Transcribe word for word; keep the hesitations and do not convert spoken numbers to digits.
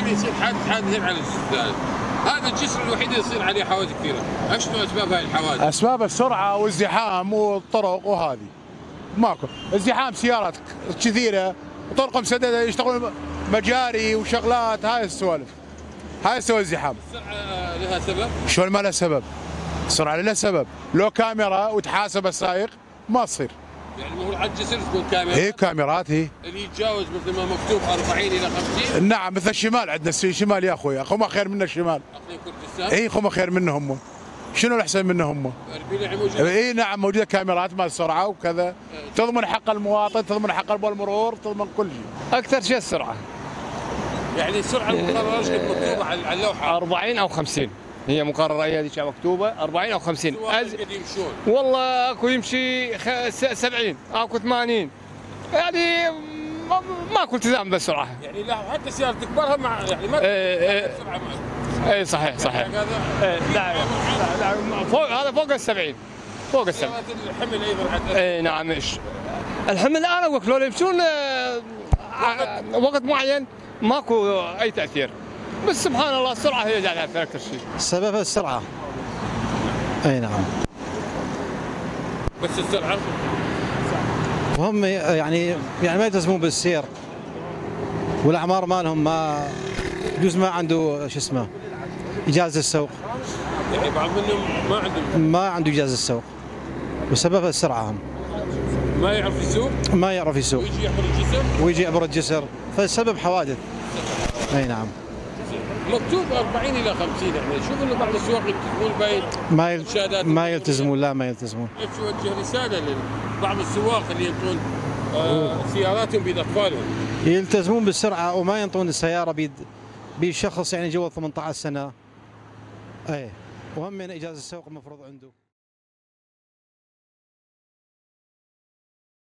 يعني يصير حادث حادثين على الجسر. هذا الجسر الوحيد اللي يصير عليه حوادث كثيره، اشنو اسباب هاي الحوادث؟ اسباب السرعه والزحام والطرق وهذه. ماكو ازدحام سيارات كثيره وطرق مسدده يشتغلون مجاري وشغلات، هاي السوالف. هاي سوى الزحام. السرعه لها سبب؟ شلون ما لها سبب؟ السرعه لها سبب، لو كاميرا وتحاسب السائق ما تصير. يعني المفروض على الجسر تكون كاميرا؟ اي كاميرات هي. اللي يتجاوز مثل ما مكتوب أربعين إلى خمسين؟ نعم مثل الشمال عندنا الشمال يا اخوي، هم خير منا الشمال. اقليم كردستان؟ اي هم خير منا هم. شنو الاحسن منا هم؟ اي نعم موجوده كاميرات مال السرعه وكذا، تضمن حق المواطن، تضمن حق المرور، تضمن كل شيء. اكثر شيء السرعه. يعني السرعه المقرره ايش مكتوبه على اللوحه؟ أربعين او خمسين هي مقرره، هي هذيك مكتوبه أربعين او خمسين. أز... يمشون والله اكو يمشي خ... سبعين، اكو ثمانين، يعني ماكو التزام بالسرعه. يعني لا حتى سياره تكبرها مع يعني ما ايه السرعه اي صحيح صحيح. يعني هذا ايه لا لا فوق، هذا فوق السبعين، فوق السبعين. الحمل ايضا حتى. اي نعم. ايش الحمل انا اقول لك لو يمشون وقت معين ماكو اي تاثير، بس سبحان الله السرعه هي جايه في اكثر شيء. سبب السرعه. اي نعم. بس السرعه وهم يعني يعني ما يلتزمون بالسير، والاعمار مالهم ما يجوز ما عنده شو اسمه اجازه السوق. يعني بعض منهم ما عندهم ما عنده اجازه السوق بسبب السرعه. هم ما يعرف يسوق؟ ما يعرف يسوق ويجي يعبر الجسر؟ ويجي يعبر الجسر، فالسبب حوادث. اي نعم. مكتوب أربعين إلى خمسين، يعني شوف انه بعض السواق يلتزمون باين ما يل... ما يلتزمون. لا ما يلتزمون. توجه رساله لبعض السواق اللي ينطون آه سياراتهم بيد اطفالهم. يلتزمون بالسرعه وما ينطون السياره بيد بيد شخص يعني جوا ثمانية عشر سنه. اي وهم من اجازه السوق المفروض عنده.